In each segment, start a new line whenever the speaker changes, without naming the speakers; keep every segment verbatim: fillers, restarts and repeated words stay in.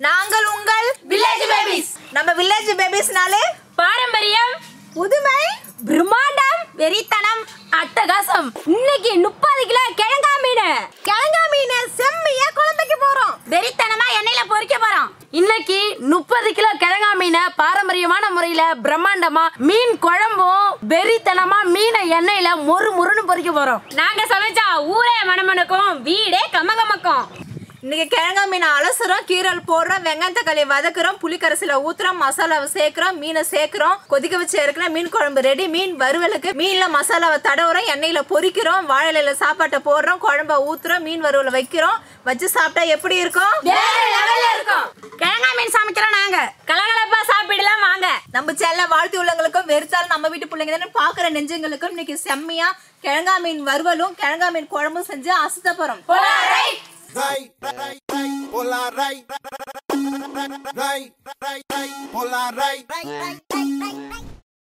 நாங்கள் உங்கள் village babies. நம்ம வில்லேஜ் பேபிஸ்னாலே
பாரம்பரியம்,
புதுமை,
பிரம்மாண்டம், வெறித்தனம், அட்டகாசம். இன்னைக்கு முப்பது கிலோ கிழங்கா மீன்
கிழங்கா மீனை செம்மையா குழம்பைக்கு போறோம்.
வெறித்தனமா எண்ணெயில பொரிக்க போறோம். இன்னைக்கு முப்பது கிலோ கிழங்கா மீனை பாரம்பரியமான முறையில பிரம்மாண்டமா மீன் குழம்பும் வெறித்தனமா மீனை எண்ணெயில மொறு மொறுன்னு பொரிக்க போறோம். நாங்க சமைச்சா ஊரே மணமணக்கும், வீடே கமகமக்கும்.
இன்னைக்கு கிழங்கா மீனை அலசுறோம், கீரல் போடுறோம், வெங்காய தக்காளி வதக்குறோம், புளிக்கரசில ஊத்துறோம், மசாலாவை சேர்க்கிறோம், மீனை சேர்க்கிறோம், கொதிக்க வச்சு இருக்கிற மீன் குழம்பு ரெடி. மீன் வறுவலுக்கு மீன்ல மசாலாவை தடவுறோம், எண்ணெயில பொரிக்கிறோம், வாழையில சாப்பாட்டை போடுறோம், குழம்ப ஊத்துறோம், மீன் வறுவலை வைக்கிறோம். வச்சு சாப்பிட்டா எப்படி இருக்கும்?
இருக்கும். கிழங்கா மீன் சமைக்கிறோம் நாங்க. கலகலப்பா சாப்பிடலாம் வாங்க.
நம்ம சேனல வாழ்த்து உள்ளவங்களுக்கும் வெறுத்தாலும் நம்ம வீட்டு பிள்ளைங்க தானே பாக்குற நெஞ்சங்களுக்கும் இன்னைக்கு செம்மையா கிழங்கா மீன் வறுவலும் கிழங்கா மீன் குழம்பும் செஞ்சு அசத்த போறோம்.
Right, right, right, polar right, right, right, right, polar right, right, right, right, right.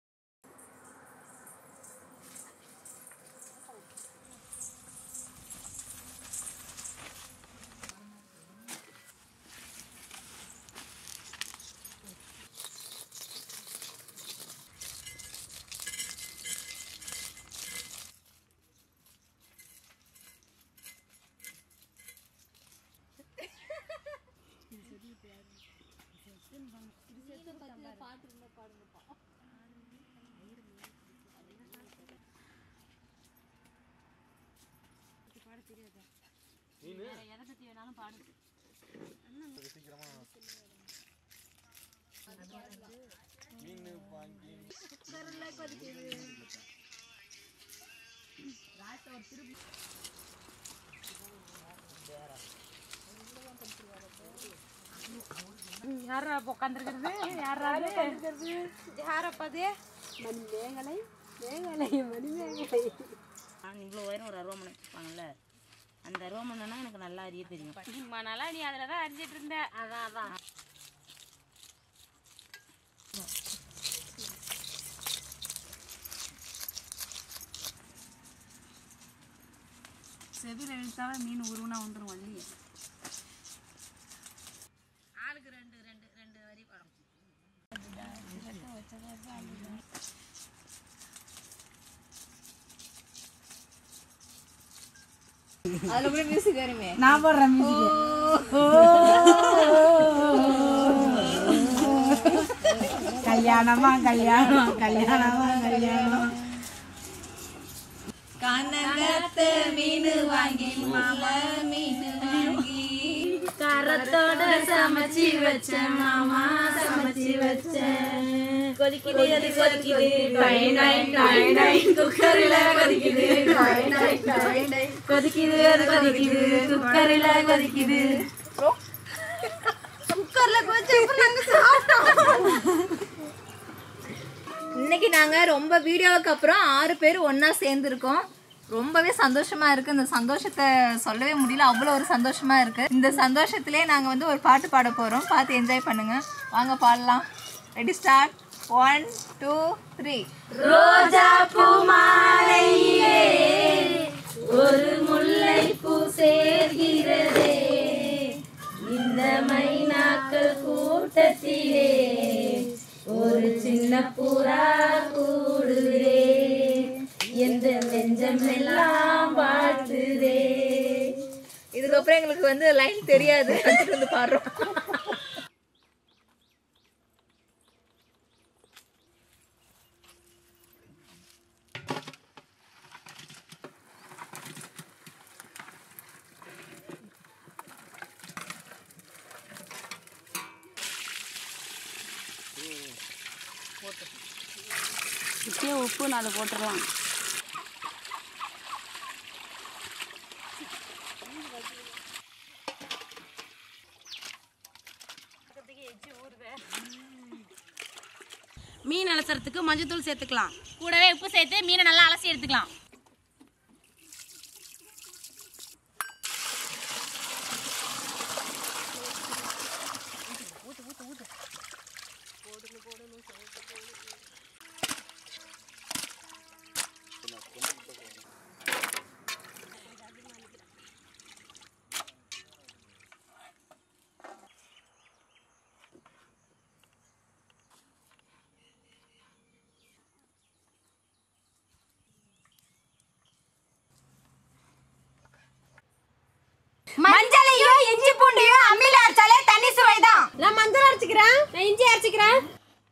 யாரா உட்காந்துருக்கிறது? யாரா உட்காந்துருக்கிறது? யாரப்பாது? மணி மேகலை மேகலை மணி மேகலை.
நான் இவ்வளோ உயரம் ஒரு அருவாமனை வச்சுருப்பாங்கல்ல, அந்த அருவாமனைனா எனக்கு நல்லா அறிய தெரியும்.
நல்லா நீ அதில் தான் அறிஞ்சிட்டு இருந்த. அதான் அதான்
செவியில் இழுத்தாவே மீன் உருவனா வந்துடும் வள்ளி. ஆளுக்கு ரெண்டு ரெண்டு ரெண்டு வரி படம்.
அதுல கூட மியூசிக் வருமே.
நான் போடுறேன் மியூசிக். கல்யாணமா கல்யாணம் கல்யாணமா கல்யாணம்.
கனகத்த மீன் வாங்கி மாமா மீன் வாங்கி
கரத்தோட சமைச்சி வச்ச மாமா சமைச்சி வச்ச. கொதிக்குது அது கொதிக்குது, டை டை டை டை குக்கரில கொதிக்குது, டை டை டை டை கொதிக்குது அது கொதிக்குது, குக்கரில கொதிக்குது.
குக்கர்ல கொதிச்சு அப்புறம் நாங்க சாப்பிட்டோம். இன்னைக்கு நாங்க ரொம்ப வீடியோவுக்கு அப்புறம் ஆறு பேர் ஒன்னா சேர்ந்துருக்கோம். ரொம்பவே சந்தோஷமா இருக்கு. இந்த சந்தோஷத்தை சொல்லவே முடியல, அவ்வளோ ஒரு சந்தோஷமா இருக்கு. இந்த சந்தோஷத்திலே நாங்க வந்து ஒரு பாட்டு பாட போறோம். பார்த்து என்ஜாய் பண்ணுங்க. வாங்க பாடலாம். Ready start. One two three.
ரோஜா பூ மாலையிலே ஒரு முல்லை பூ சேர்கிறதே, இந்த மைனாக்கள் கூட்டத்திலே ஒரு சின்ன புறா கூடுதே, எந்த நெஞ்சம் எல்லாம் வாழ்த்துதே.
இதுக்கப்புறம் எங்களுக்கு வந்து லைன் தெரியாது, வந்து பாடுறோம்.
இப்பயே உப்பு நாலு போட்டுடலாம். மீன் அலசறதுக்கு மஞ்சத்தூள் சேர்த்துக்கலாம்.
கூடவே உப்பு சேர்த்து மீனை நல்லா அலசி எடுத்துக்கலாம்.
மஞ்சளையும் இஞ்சி பூண்டையும் அம்மியில அரைச்சாலே தனி சுவைதான்.
நான் மஞ்சள் அரைச்சிக்கிறேன். நான் இஞ்சி அரைச்சிக்கிறேன்.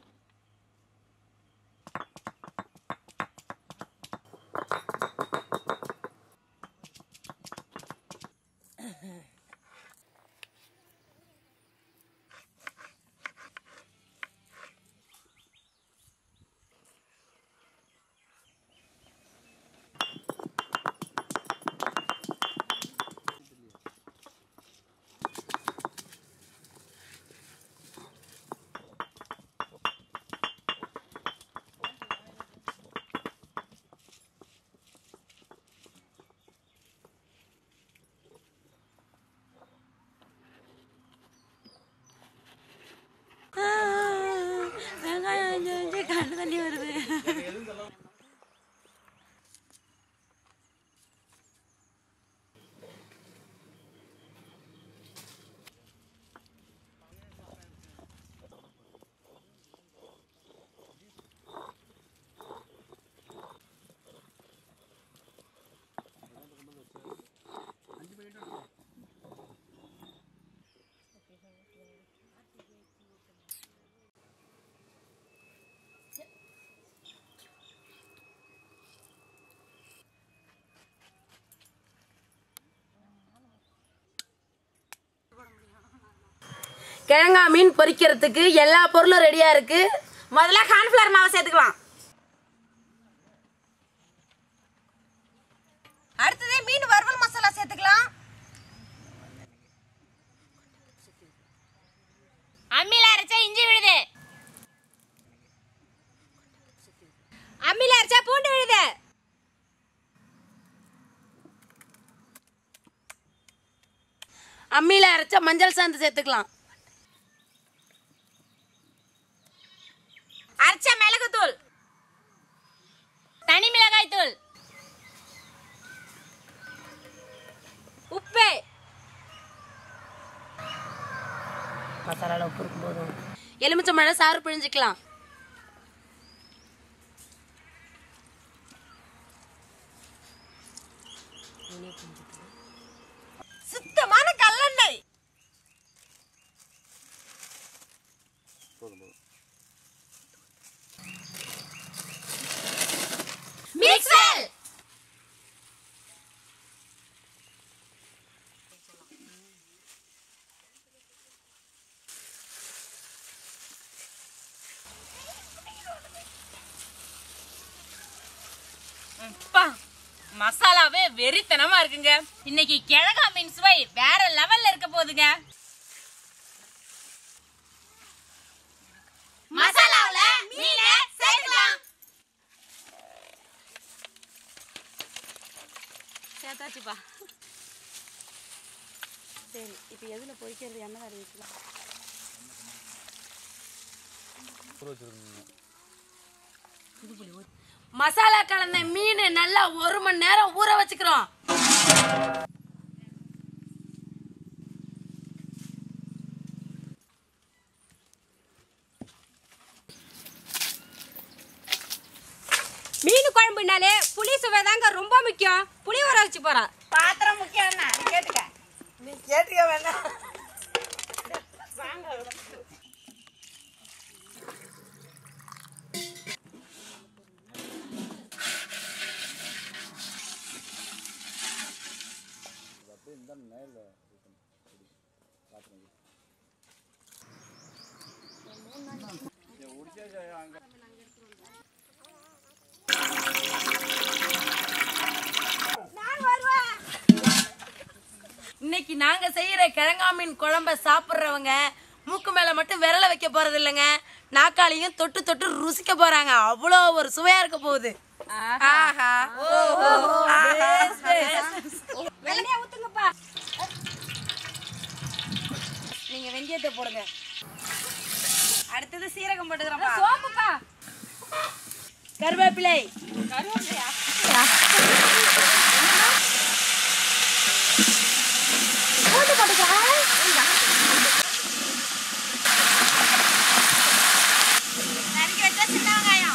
கண்ணு தண்ணி வருது.
கிழங்கா மீன் பொரிக்கிறதுக்கு எல்லா பொருளும் ரெடியா இருக்கு.
முதல்ல கார்ன்ஃப்ளவர் மாவை சேர்த்துக்கலாம்.
அடுத்தது மீன் வறுவல் மசாலா சேர்த்துக்கலாம்.
அம்மியில அரைச்சா இஞ்சி விழுது.
அம்மியில அரைச்சா பூண்டு விழுது.
அம்மியில அரைச்ச மஞ்சள் சாந்து சேர்த்துக்கலாம்.
அரைச்ச மிளகு தூள், தனி மிளகாய் தூள்,
உப்பு,
மசாலால உப்பு இருக்கும் போதும் எலுமிச்சம்பழம் சாறு பிழிஞ்சிக்கலாம்.
சுத்தமான கல்லெண்ணெய்.
மிக்சர், மசாலாவே வெறித்தனமா இருக்குங்க. இன்னைக்கு கிழங்கா மீன் சுவை வேற லெவல்ல இருக்க போகுதுங்க. மசாலாவுல மீனை சேர்க்கலாம். சேர்த்தாச்சுப்பா.
சரி, இப்போ எதுல பொரிக்கிறது? எண்ணெய் வேற வைக்கலாம். மசாலா கலந்த மீன் நல்லா ஒரு மணி நேரம் ஊற வச்சுக்கிறோம்.
மீன் குழம்புனாலே புளி சுவை தாங்க ரொம்ப முக்கியம். புளி ஊற வச்சு போறோம்.
பாத்திரம் முக்கியம். நீ கேட்டுக்க
நீ கேட்டுக்க வேணாம்.
இன்னைக்கு நாங்க செய்யற கிழங்கா மீன் குழம்ப சாப்பிடுறவங்க மூக்கு மேல மட்டும் விரல வைக்க போறது இல்லைங்க, நாக்காளியும் தொட்டு தொட்டு ருசிக்க போறாங்க. அவ்வளோ ஒரு சுவையா இருக்க போகுது. ஆஹா,
வெள்ளனையா ஊத்துங்கப்பா.
நீங்க வெந்தயத்தை போடுங்க. அடுத்தது சீரகம் போட்டுக்கிறோம்ப்பா.
சோம்புப்பா.
கருவேப்பிலை,
கருவேப்பிலையா? போட்டு போட்டுக்கிறேன்.
நறுக்கி வச்சா சின்ன வெங்காயம்,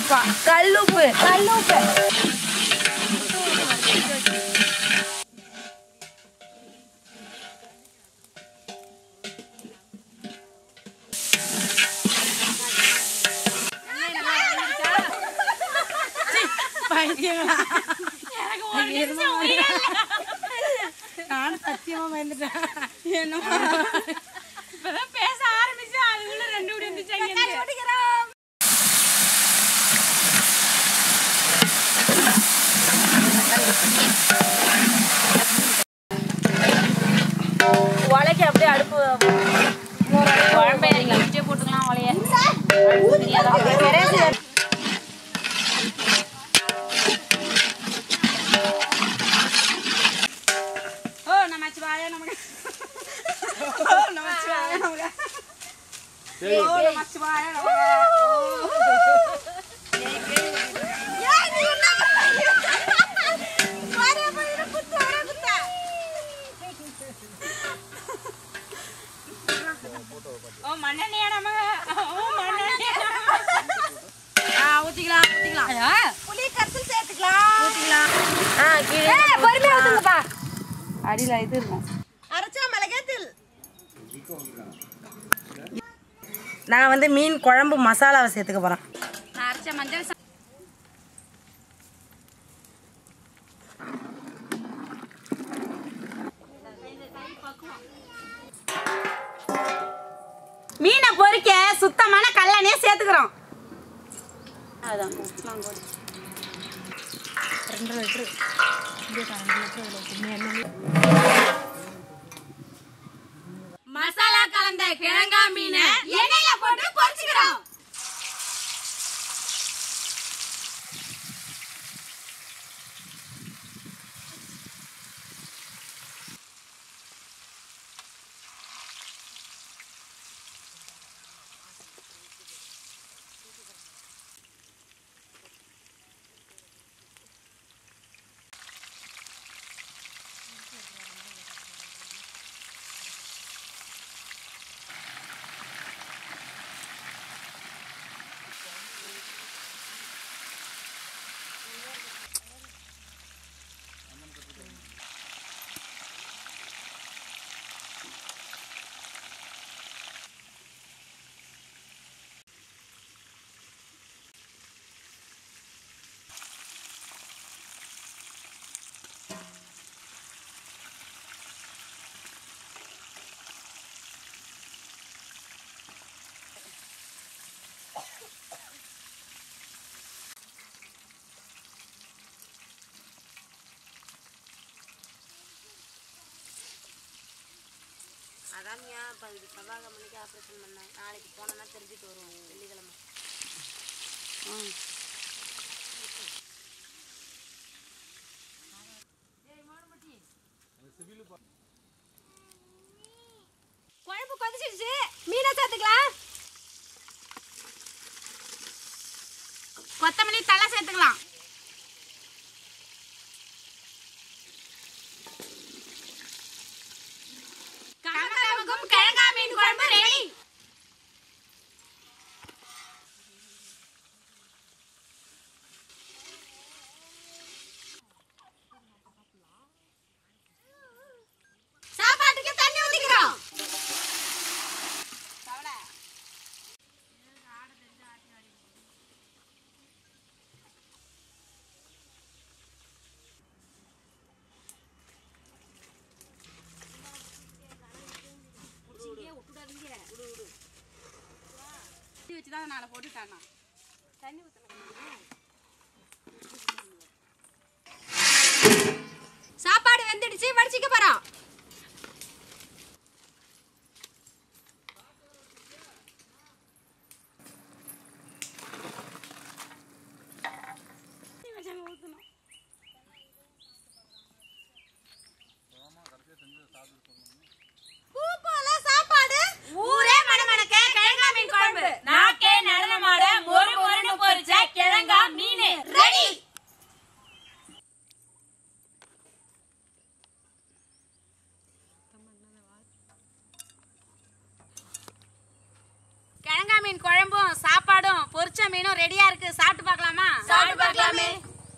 கல்லுப்பா கல்லுப்பு கல்லுப்பு
நானும் சத்தியமா பயந்துட்டேன். என்னமா இப்பதான் பேச ஆரம்பிச்சு அதுக்குள்ள ரெண்டு முடி இருந்துச்சாங்க.
உலைக்கு அப்படியே அடுப்பு
குழம்பை இங்கே போட்டுக்கலாம் உலைய. ஓ நமச்சிவாய நமக்கு ஓ நமச்சிவாய நமக்கு ஓ நமச்சிவாய நமக்கு ஓ மண்ணெண்ணெயா நமக்கு ஓ மண்ணெண்ணெயா ஆ ஊத்திக்கலாம் ஊத்திக்கலாம் புளி கரைசல் சேர்த்துக்கலாம் ஊத்திக்கலாம்.
ஆ கீழே பொறுமையா ஊத்துங்கப்பா.
அடியில இது இருக்கும்.
அரைச்சா மிளகாய்த்தூள். நான் வந்து மீன் குழம்பு மசாலாவை சேர்த்துக்க போறேன்.
அரைச்ச மஞ்சள் மீனை பொரிக்க சுத்தமான கல்லெண்ணெயை சேர்த்துக்கிறோம். அதான்
ரெண்டு லிட்டரு
மசாலா கலந்த கிழங்கா மீனை எண்ணெயில போட்டு பொரிச்சுக்கிறோம். அதான்யா இப்போ இது செவ்வாய்க்கிழமைக்கு ஆப்ரேஷன் பண்ணேன். நாளைக்கு போனோன்னா தெரிஞ்சுட்டு வருவோம் வெள்ளிக்கிழமை. ம்
குழம்பு கொதிச்சிடுச்சு. மீனை சேர்த்துக்கலாம்.
கொத்தமல்லி தலை சேர்த்துக்கலாம். கிழங்கா மீன் குழம்பு ரெடி. சாப்பாட்டுக்கு தண்ணி ஊத்திக்கிறோம். வச்சுதான் நாளை போட்டுட்டானா தண்ணி ஊத்தணும். சாப்பாடு வெந்துடுச்சு. வடிச்சிக்க போறோம். பூ போல சாப்பாடு ஊரே மணமணக்க கிழங்கா மீன் குழம்பு நாக்கே நடனமாட மொறு மொறுன்னு பொரிச்ச ரெடியா இருக்கு, சாப்பிட்டு பார்க்கலாமா?
சாப்பிட்டு பார்க்கலாமே.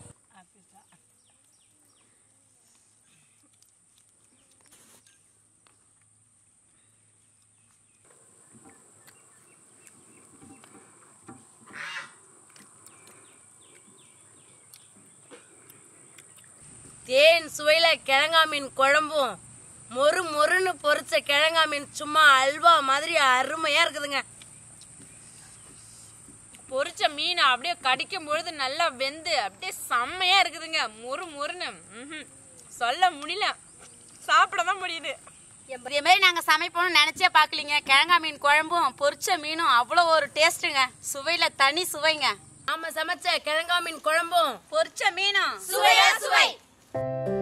தேன் சுவையில கிழங்கா மீன் குழம்பும் மொறு மொறுன்னு பொரிச்ச கிழங்கா மீன் சும்மா அல்வா மாதிரி அருமையா இருக்குதுங்க.
பொரிச்ச மீன் அப்படியே கடிக்கும் பொழுது நல்லா வெந்து அப்படியே செம்மையா இருக்குதுங்க. மொறு மொறுன்னு சொல்ல முடியல, சாப்பிடதான் முடியுது.
இதே மாதிரி நாங்க சமைப்போம்னு நினைச்சே பாக்கலீங்க. கிழங்கா மீன் குழம்பும் பொரிச்ச மீனும் அவ்வளோ ஒரு டேஸ்ட்டுங்க. சுவையில தனி சுவைங்க. நாம சமைச்ச கிழங்கா மீன் குழம்பும்
பொரிச்ச மீனும்
சுவையா சுவை.